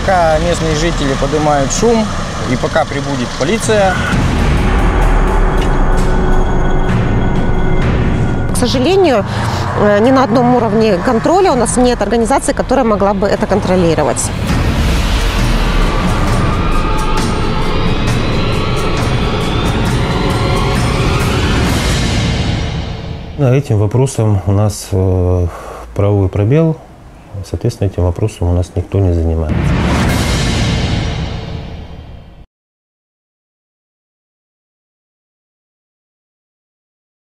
Пока местные жители поднимают шум и пока прибудет полиция. К сожалению, ни на одном уровне контроля у нас нет организации, которая могла бы это контролировать. Этим вопросом у нас правовой пробел, соответственно, этим вопросом у нас никто не занимается.